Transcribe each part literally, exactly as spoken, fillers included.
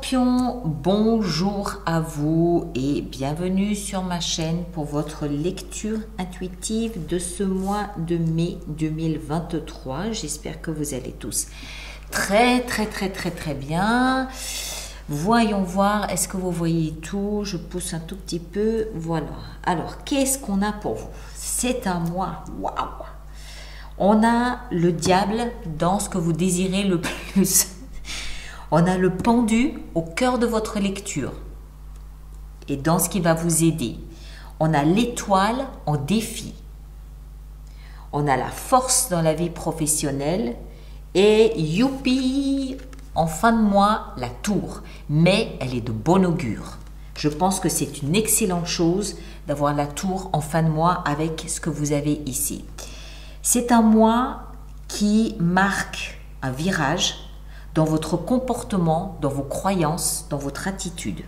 Scorpion, bonjour à vous et bienvenue sur ma chaîne pour votre lecture intuitive de ce mois de mai deux mille vingt-trois. J'espère que vous allez tous très très très très très bien. Voyons voir, est-ce que vous voyez tout? Je pousse un tout petit peu, voilà. Alors, qu'est-ce qu'on a pour vous? C'est un mois, waouh! On a le diable dans ce que vous désirez le plus. On a le pendu au cœur de votre lecture et dans ce qui va vous aider. On a l'étoile en défi. On a la force dans la vie professionnelle et youpi, en fin de mois, la tour. Mais elle est de bon augure. Je pense que c'est une excellente chose d'avoir la tour en fin de mois avec ce que vous avez ici. C'est un mois qui marque un virage dans votre comportement, dans vos croyances, dans votre attitude.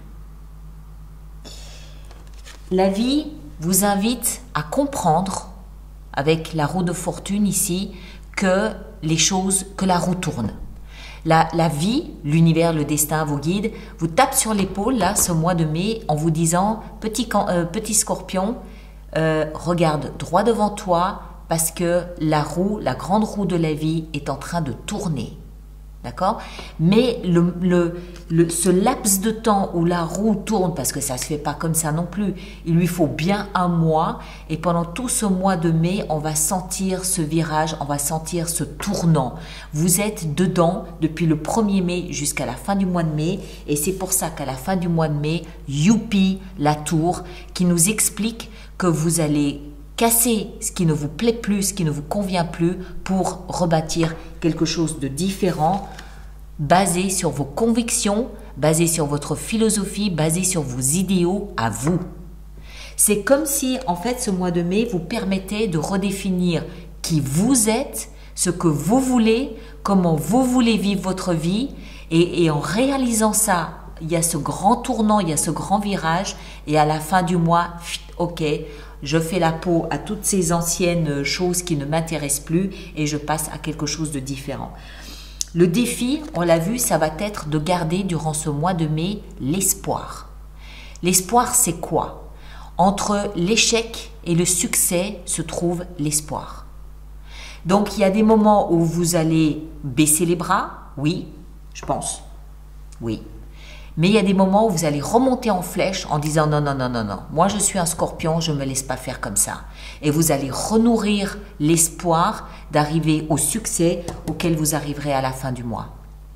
La vie vous invite à comprendre, avec la roue de fortune ici, que les choses, que la roue tourne. La, la vie, l'univers, le destin, vos guides, vous tapent sur l'épaule, là, ce mois de mai, en vous disant, petit, euh, petit scorpion, euh, regarde droit devant toi, parce que la roue, la grande roue de la vie est en train de tourner. D'accord? Mais le, le, le, ce laps de temps où la roue tourne, parce que ça ne se fait pas comme ça non plus, il lui faut bien un mois. Et pendant tout ce mois de mai, on va sentir ce virage, on va sentir ce tournant. Vous êtes dedans depuis le premier mai jusqu'à la fin du mois de mai. Et c'est pour ça qu'à la fin du mois de mai, youpi, la tour, qui nous explique que vous allez casser ce qui ne vous plaît plus, ce qui ne vous convient plus pour rebâtir quelque chose de différent, basé sur vos convictions, basé sur votre philosophie, basé sur vos idéaux à vous. C'est comme si, en fait, ce mois de mai vous permettait de redéfinir qui vous êtes, ce que vous voulez, comment vous voulez vivre votre vie. Et, et en réalisant ça, il y a ce grand tournant, il y a ce grand virage. Et à la fin du mois, ok, je fais la peau à toutes ces anciennes choses qui ne m'intéressent plus et je passe à quelque chose de différent. Le défi, on l'a vu, ça va être de garder durant ce mois de mai l'espoir. L'espoir, c'est quoi? Entre l'échec et le succès se trouve l'espoir. Donc, il y a des moments où vous allez baisser les bras, oui, je pense, oui. Mais il y a des moments où vous allez remonter en flèche en disant non, non, non, non, non. Moi, je suis un scorpion, je ne me laisse pas faire comme ça. Et vous allez renourrir l'espoir d'arriver au succès auquel vous arriverez à la fin du mois.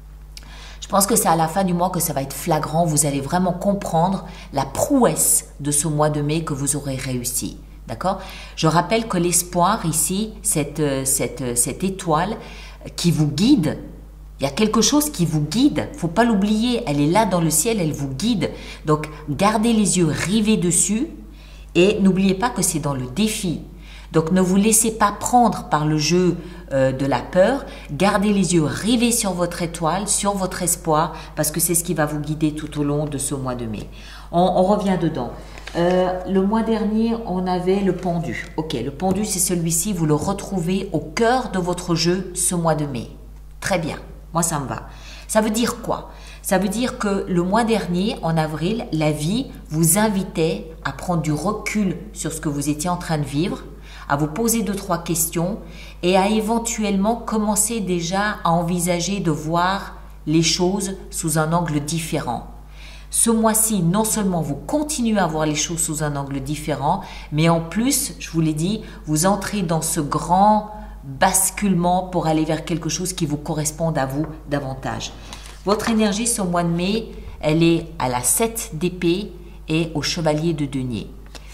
Je pense que c'est à la fin du mois que ça va être flagrant. Vous allez vraiment comprendre la prouesse de ce mois de mai que vous aurez réussi. D'accord? Je rappelle que l'espoir ici, cette, cette, cette étoile qui vous guide, il y a quelque chose qui vous guide, il ne faut pas l'oublier, elle est là dans le ciel, elle vous guide. Donc, gardez les yeux rivés dessus et n'oubliez pas que c'est dans le défi. Donc, ne vous laissez pas prendre par le jeu euh, de la peur. Gardez les yeux rivés sur votre étoile, sur votre espoir, parce que c'est ce qui va vous guider tout au long de ce mois de mai. On, on revient dedans. Euh, le mois dernier, on avait le pendu. Ok, le pendu, c'est celui-ci, vous le retrouvez au cœur de votre jeu ce mois de mai. Très bien. Moi, ça me va. Ça veut dire quoi? Ça veut dire que le mois dernier, en avril, la vie vous invitait à prendre du recul sur ce que vous étiez en train de vivre, à vous poser deux, trois questions et à éventuellement commencer déjà à envisager de voir les choses sous un angle différent. Ce mois-ci, non seulement vous continuez à voir les choses sous un angle différent, mais en plus, je vous l'ai dit, vous entrez dans ce grand basculement pour aller vers quelque chose qui vous corresponde à vous davantage. Votre énergie ce mois de mai, elle est à la sept d'épée et au chevalier de denier.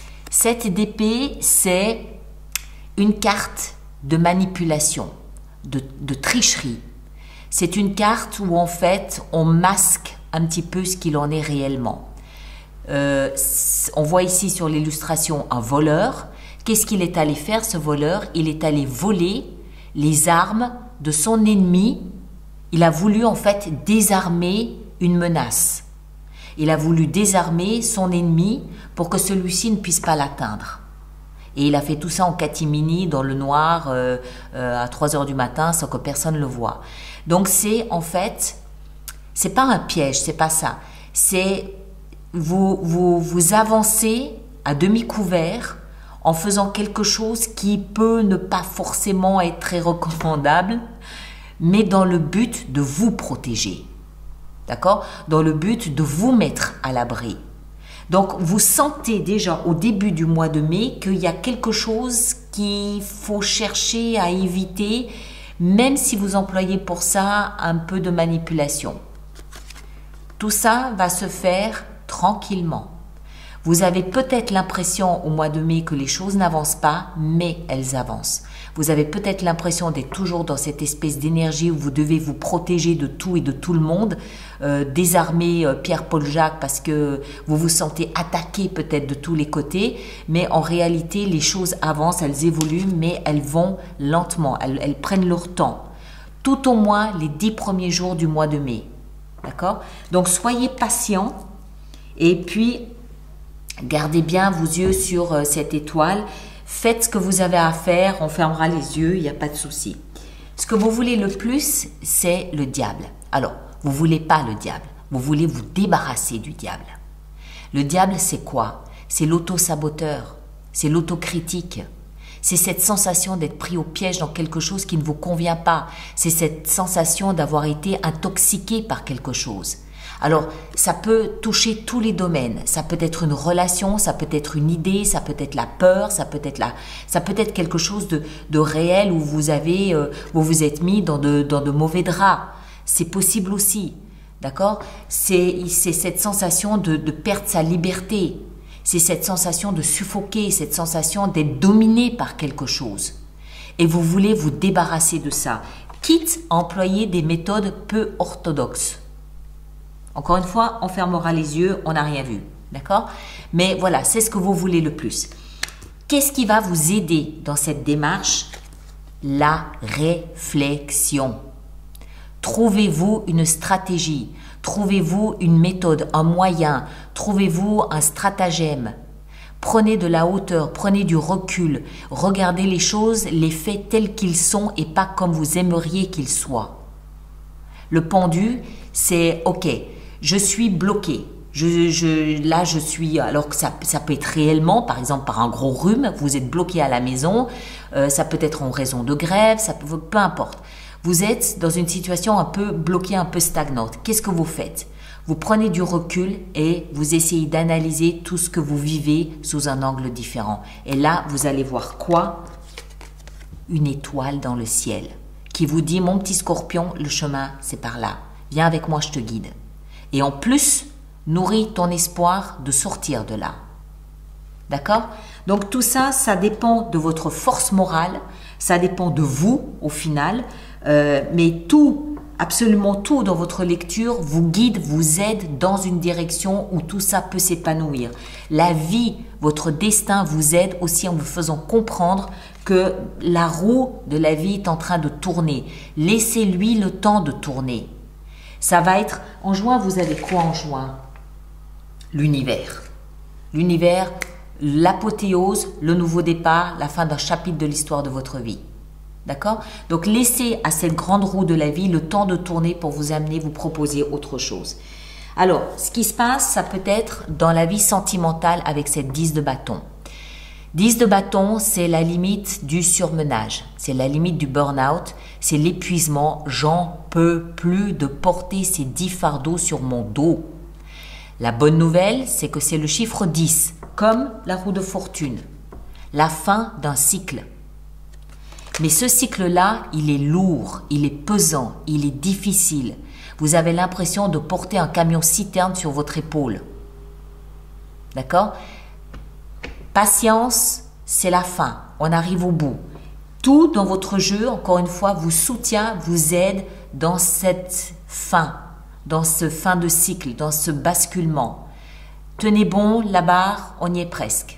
sept d'épée, c'est une carte de manipulation, de, de tricherie. C'est une carte où en fait on masque un petit peu ce qu'il en est réellement. Euh, on voit ici sur l'illustration un voleur. Qu'est-ce qu'il est allé faire, ce voleur? Il est allé voler les armes de son ennemi. Il a voulu en fait désarmer une menace. Il a voulu désarmer son ennemi pour que celui-ci ne puisse pas l'atteindre. Et il a fait tout ça en catimini, dans le noir, euh, euh, à trois heures du matin, sans que personne ne le voie. Donc c'est en fait C'est pas un piège, c'est pas ça. C'est vous, vous, vous avancez à demi couvert en faisant quelque chose qui peut ne pas forcément être très recommandable, mais dans le but de vous protéger. D'accord? Dans le but de vous mettre à l'abri. Donc, vous sentez déjà au début du mois de mai qu'il y a quelque chose qu'il faut chercher à éviter, même si vous employez pour ça un peu de manipulation. Tout ça va se faire tranquillement. Vous avez peut-être l'impression au mois de mai que les choses n'avancent pas, mais elles avancent. Vous avez peut-être l'impression d'être toujours dans cette espèce d'énergie où vous devez vous protéger de tout et de tout le monde, euh, désarmer euh, Pierre-Paul Jacques parce que vous vous sentez attaqué peut-être de tous les côtés, mais en réalité les choses avancent, elles évoluent, mais elles vont lentement, elles, elles prennent leur temps. Tout au moins les dix premiers jours du mois de mai. D'accord? Donc soyez patient et puis gardez bien vos yeux sur euh, cette étoile. Faites ce que vous avez à faire, on fermera les yeux, il n'y a pas de souci. Ce que vous voulez le plus, c'est le diable. Alors, vous ne voulez pas le diable, vous voulez vous débarrasser du diable. Le diable, c'est quoi? C'est l'auto-saboteur, c'est l'autocritique. C'est cette sensation d'être pris au piège dans quelque chose qui ne vous convient pas. C'est cette sensation d'avoir été intoxiqué par quelque chose. Alors, ça peut toucher tous les domaines. Ça peut être une relation, ça peut être une idée, ça peut être la peur, ça peut être la, ça peut être quelque chose de, de réel où vous avez, euh, vous vous êtes mis dans de, dans de mauvais draps. C'est possible aussi, d'accord? C'est, c'est cette sensation de, de perdre sa liberté. C'est cette sensation de suffoquer, cette sensation d'être dominé par quelque chose. Et vous voulez vous débarrasser de ça, quitte à employer des méthodes peu orthodoxes. Encore une fois, on fermera les yeux, on n'a rien vu, d'accord? Mais voilà, c'est ce que vous voulez le plus. Qu'est-ce qui va vous aider dans cette démarche? La réflexion. Trouvez-vous une stratégie, trouvez-vous une méthode, un moyen, trouvez-vous un stratagème. Prenez de la hauteur, prenez du recul, regardez les choses, les faits tels qu'ils sont et pas comme vous aimeriez qu'ils soient. Le pendu, c'est ok, je suis bloqué. Je, je, là, je suis, alors que ça, ça peut être réellement, par exemple, par un gros rhume, vous êtes bloqué à la maison, euh, ça peut être en raison de grève, ça peut, peu importe. Vous êtes dans une situation un peu bloquée, un peu stagnante. Qu'est-ce que vous faites? Vous prenez du recul et vous essayez d'analyser tout ce que vous vivez sous un angle différent. Et là, vous allez voir quoi? Une étoile dans le ciel qui vous dit, mon petit scorpion, le chemin, c'est par là. Viens avec moi, je te guide. Et en plus, nourris ton espoir de sortir de là. D'accord? Donc tout ça, ça dépend de votre force morale, ça dépend de vous au final, euh, mais tout, absolument tout dans votre lecture vous guide, vous aide dans une direction où tout ça peut s'épanouir. La vie, votre destin vous aide aussi en vous faisant comprendre que la roue de la vie est en train de tourner. Laissez-lui le temps de tourner. Ça va être, en juin, vous avez quoi en juin? L'univers. L'univers, l'apothéose, le nouveau départ, la fin d'un chapitre de l'histoire de votre vie. D'accord? Donc, laissez à cette grande roue de la vie le temps de tourner pour vous amener, vous proposer autre chose. Alors, ce qui se passe, ça peut être dans la vie sentimentale avec cette dix de bâton. dix de bâton, c'est la limite du surmenage, c'est la limite du burn-out, c'est l'épuisement. J'en peux plus de porter ces dix fardeaux sur mon dos. La bonne nouvelle, c'est que c'est le chiffre dix, comme la roue de fortune, la fin d'un cycle. Mais ce cycle-là, il est lourd, il est pesant, il est difficile. Vous avez l'impression de porter un camion-citerne sur votre épaule. D'accord? Patience, c'est la fin. On arrive au bout. Tout dans votre jeu, encore une fois, vous soutient, vous aide dans cette fin, dans ce fin de cycle, dans ce basculement. Tenez bon la barre, on y est presque.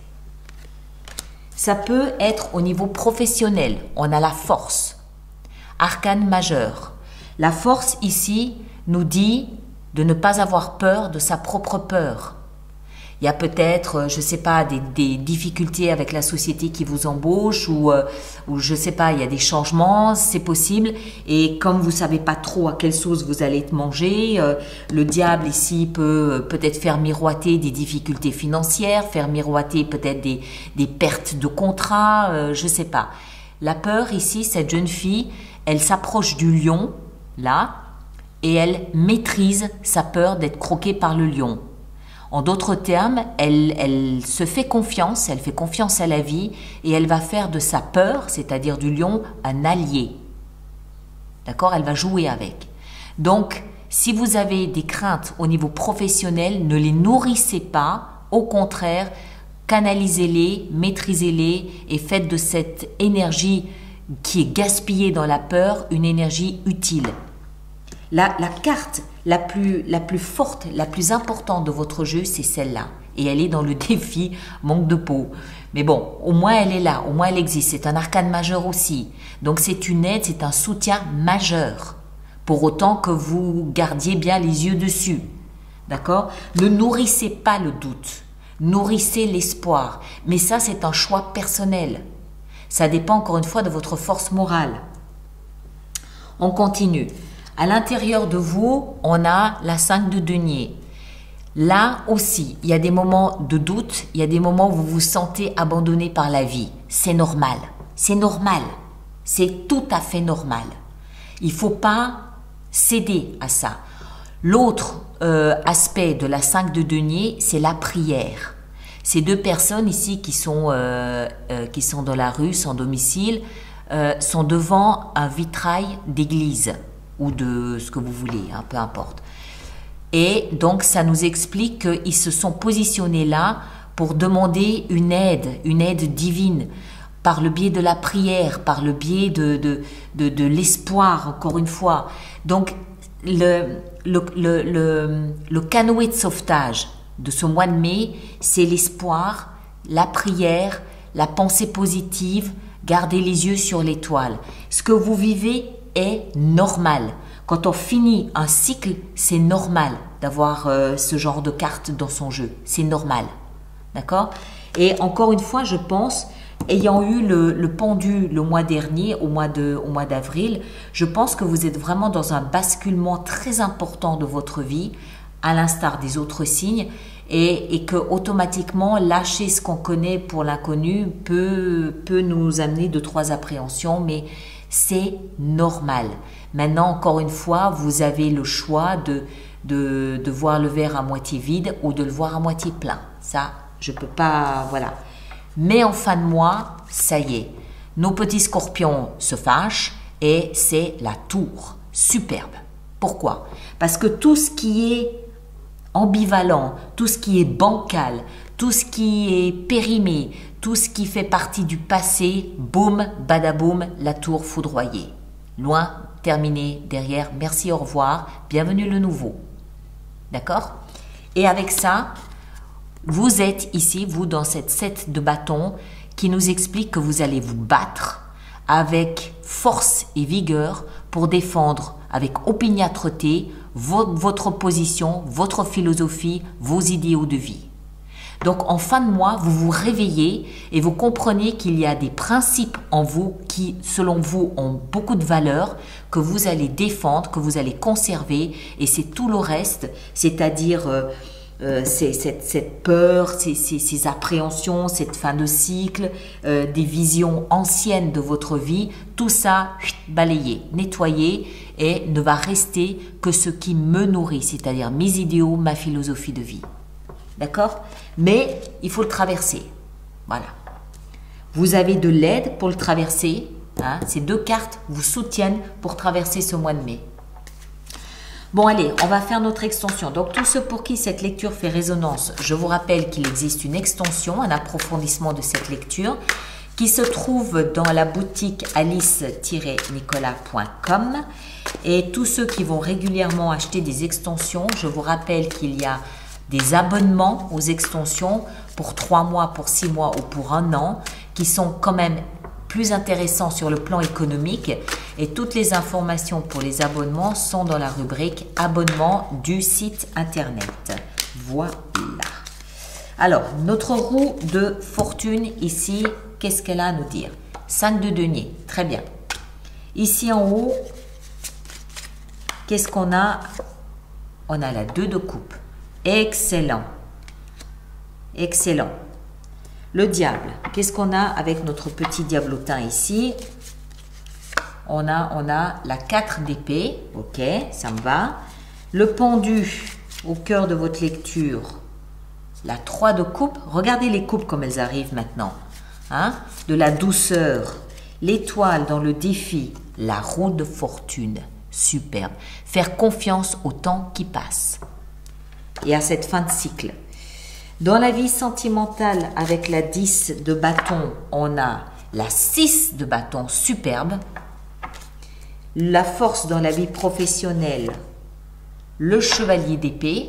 Ça peut être au niveau professionnel. On a la force. Arcane majeur. La force ici nous dit de ne pas avoir peur de sa propre peur. Il y a peut-être, je ne sais pas, des, des difficultés avec la société qui vous embauche ou, euh, ou je ne sais pas, il y a des changements, c'est possible. Et comme vous ne savez pas trop à quelle sauce vous allez être mangé, euh, le diable ici peut peut-être faire miroiter des difficultés financières, faire miroiter peut-être des, des pertes de contrat, euh, je ne sais pas. La peur ici, cette jeune fille, elle s'approche du lion, là, et elle maîtrise sa peur d'être croquée par le lion. En d'autres termes, elle, elle se fait confiance, elle fait confiance à la vie et elle va faire de sa peur, c'est-à-dire du lion, un allié. D'accord? Elle va jouer avec. Donc, si vous avez des craintes au niveau professionnel, ne les nourrissez pas. Au contraire, canalisez-les, maîtrisez-les et faites de cette énergie qui est gaspillée dans la peur une énergie utile. La, la carte la plus, la plus forte, la plus importante de votre jeu, c'est celle-là. Et elle est dans le défi manque de peau. Mais bon, au moins elle est là, au moins elle existe. C'est un arcane majeur aussi. Donc c'est une aide, c'est un soutien majeur. Pour autant que vous gardiez bien les yeux dessus. D'accord? Ne nourrissez pas le doute. Nourrissez l'espoir. Mais ça, c'est un choix personnel. Ça dépend encore une fois de votre force morale. On continue. À l'intérieur de vous, on a la cinq de denier. Là aussi, il y a des moments de doute, il y a des moments où vous vous sentez abandonné par la vie. C'est normal, c'est normal, c'est tout à fait normal. Il ne faut pas céder à ça. L'autre euh, aspect de la cinq de denier, c'est la prière. Ces deux personnes ici qui sont, euh, euh, qui sont dans la rue, sans domicile, euh, sont devant un vitrail d'église. Ou de ce que vous voulez, hein, peu importe. Et donc, ça nous explique qu'ils se sont positionnés là pour demander une aide, une aide divine, par le biais de la prière, par le biais de, de, de, de l'espoir, encore une fois. Donc, le, le, le, le, le canoë de sauvetage de ce mois de mai, c'est l'espoir, la prière, la pensée positive, garder les yeux sur l'étoile. Ce que vous vivez est normal. Quand on finit un cycle, c'est normal d'avoir euh, ce genre de carte dans son jeu. C'est normal. D'accord? Et encore une fois, je pense, ayant eu le, le pendu le mois dernier, au mois de, au mois d'avril, je pense que vous êtes vraiment dans un basculement très important de votre vie, à l'instar des autres signes, et, et que automatiquement, lâcher ce qu'on connaît pour l'inconnu peut, peut nous amener de trois appréhensions, mais c'est normal. Maintenant, encore une fois, vous avez le choix de, de, de voir le verre à moitié vide ou de le voir à moitié plein. Ça, je ne peux pas... Voilà. Mais en fin de mois, ça y est. Nos petits scorpions se fâchent et c'est la tour. Superbe. Pourquoi? Parce que tout ce qui est ambivalent, tout ce qui est bancal, tout ce qui est périmé, tout ce qui fait partie du passé, boum, badaboum, la tour foudroyée. Loin, terminé, derrière, merci, au revoir, bienvenue le nouveau. D'accord? Et avec ça, vous êtes ici, vous, dans cette sept de bâton qui nous explique que vous allez vous battre avec force et vigueur pour défendre avec opiniâtreté votre position, votre philosophie, vos idéaux de vie. Donc, en fin de mois, vous vous réveillez et vous comprenez qu'il y a des principes en vous qui, selon vous, ont beaucoup de valeur, que vous allez défendre, que vous allez conserver, et c'est tout le reste, c'est-à-dire euh, euh, cette, cette peur, ces, ces, ces appréhensions, cette fin de cycle, euh, des visions anciennes de votre vie, tout ça, balayé, nettoyé, et ne va rester que ce qui me nourrit, c'est-à-dire mes idéaux, ma philosophie de vie. D'accord? Mais il faut le traverser. Voilà. Vous avez de l'aide pour le traverser. Hein? Ces deux cartes vous soutiennent pour traverser ce mois de mai. Bon, allez, on va faire notre extension. Donc, tous ceux pour qui cette lecture fait résonance, je vous rappelle qu'il existe une extension, un approfondissement de cette lecture qui se trouve dans la boutique alice tiret nicolas point com. Et tous ceux qui vont régulièrement acheter des extensions, je vous rappelle qu'il y a des abonnements aux extensions pour trois mois, pour six mois ou pour un an, qui sont quand même plus intéressants sur le plan économique. Et toutes les informations pour les abonnements sont dans la rubrique abonnement du site internet. Voilà. Alors, notre roue de fortune ici, qu'est-ce qu'elle a à nous dire? cinq de denier, très bien. Ici en haut, qu'est-ce qu'on a? On a la deux de coupe. Excellent. Excellent. Le diable, qu'est-ce qu'on a avec notre petit diablotin ici? On a, on a la quatre d'épée, ok, ça me va. Le pendu, au cœur de votre lecture, la trois de coupe. Regardez les coupes comme elles arrivent maintenant. Hein? De la douceur, l'étoile dans le défi, la roue de fortune, superbe. Faire confiance au temps qui passe et à cette fin de cycle. Dans la vie sentimentale, avec la dix de bâton, on a la six de bâton, superbe. La force dans la vie professionnelle, le chevalier d'épée.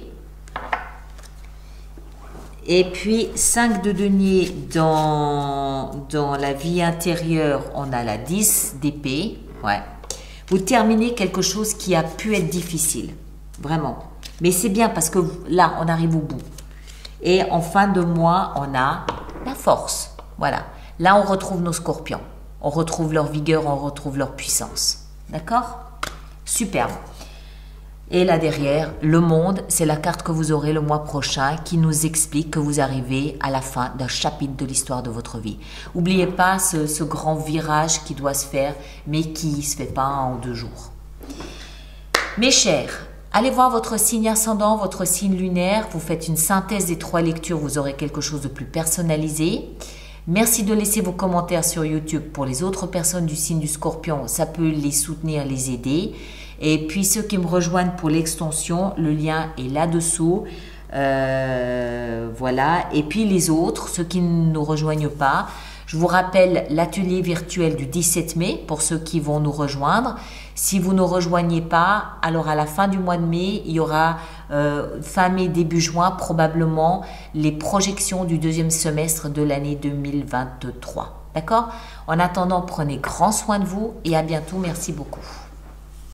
Et puis cinq de denier dans, dans la vie intérieure, on a la dix d'épée. Ouais. Vous terminez quelque chose qui a pu être difficile, vraiment. Mais c'est bien parce que là, on arrive au bout. Et en fin de mois, on a la force. Voilà. Là, on retrouve nos scorpions. On retrouve leur vigueur, on retrouve leur puissance. D'accord? Superbe. Et là derrière, le monde, c'est la carte que vous aurez le mois prochain qui nous explique que vous arrivez à la fin d'un chapitre de l'histoire de votre vie. N'oubliez pas ce, ce grand virage qui doit se faire, mais qui ne se fait pas en deux jours. Mes chers, allez voir votre signe ascendant, votre signe lunaire. Vous faites une synthèse des trois lectures, vous aurez quelque chose de plus personnalisé. Merci de laisser vos commentaires sur YouTube pour les autres personnes du signe du Scorpion. Ça peut les soutenir, les aider. Et puis ceux qui me rejoignent pour l'extension, le lien est là-dessous. Euh, voilà. Et puis les autres, ceux qui ne nous rejoignent pas, je vous rappelle l'atelier virtuel du dix-sept mai pour ceux qui vont nous rejoindre. Si vous ne rejoignez pas, alors à la fin du mois de mai, il y aura euh, fin mai, début juin, probablement les projections du deuxième semestre de l'année deux mille vingt-trois. D'accord? En attendant, prenez grand soin de vous et à bientôt. Merci beaucoup.